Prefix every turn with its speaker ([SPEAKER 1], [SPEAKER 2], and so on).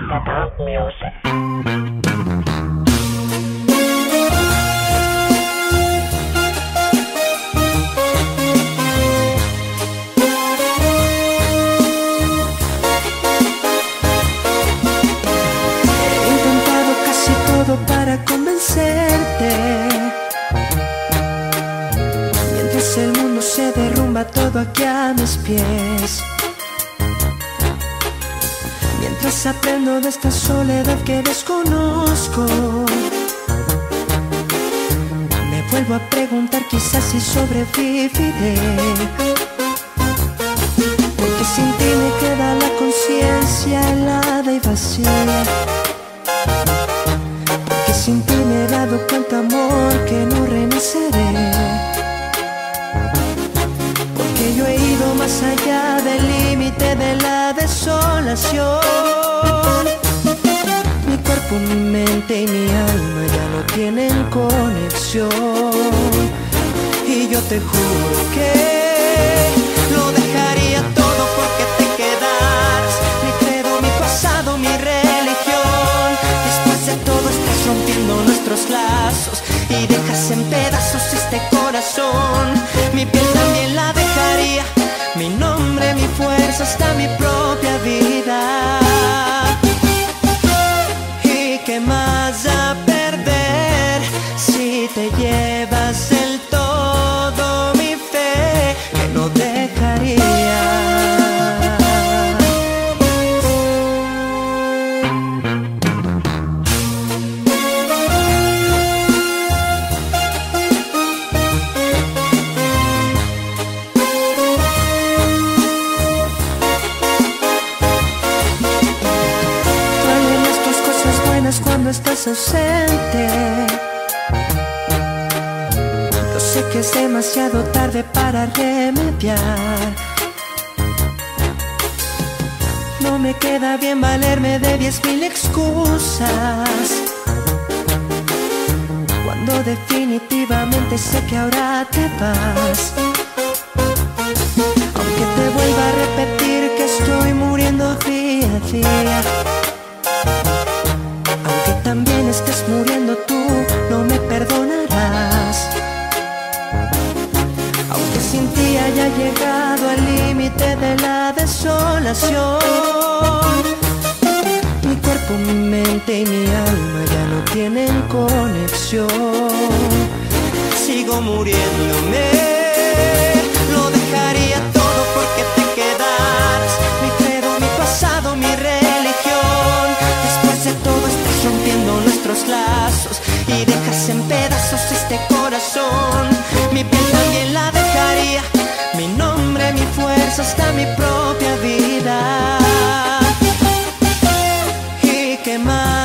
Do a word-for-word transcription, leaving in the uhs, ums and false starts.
[SPEAKER 1] J Music.
[SPEAKER 2] Para convencerte, mientras el mundo se derrumba todo aquí a mis pies, mientras aprendo de esta soledad que desconozco, me vuelvo a preguntar quizás si sobreviviré, porque sin ti me queda la conciencia helada y vacía. Sin ti me he dado cuenta, amor, que no renaceré, porque yo he ido más allá del límite de la desolación. Mi cuerpo, mi mente y mi alma ya no tienen conexión, y yo te juro que lo dejaría todo porque te quedaras. Mi credo, mi pasado, mi religión. Después de todo estás rompiendo nuestros lazos y dejas en pedazos este corazón. Mi piel también la dejaría, mi nombre, mi fuerza, hasta mi propia vida. ¿Y qué más a perder si te llevas del todo mi fe que no dejaría? Cuando estás ausente, yo sé que es demasiado tarde para remediar. No me queda bien valerme de diez mil excusas, cuando definitivamente sé que ahora te vas. Aunque te vuelva a repetir que estoy muriendo día a día, también estés muriendo tú, no me perdonarás. Aunque sin ti haya llegado al límite de la desolación, mi cuerpo, mi mente y mi alma ya no tienen conexión. Sigo muriéndome, lo dejaría todo porque te quedaras. Mi credo, mi pasado, mi religión. Después de todo estás rompiendo nuestros lazos y dejas en pedazos este corazón. Mi piel también la dejaría, mi nombre, mi fuerza, hasta mi propia vida. ¿Y qué más?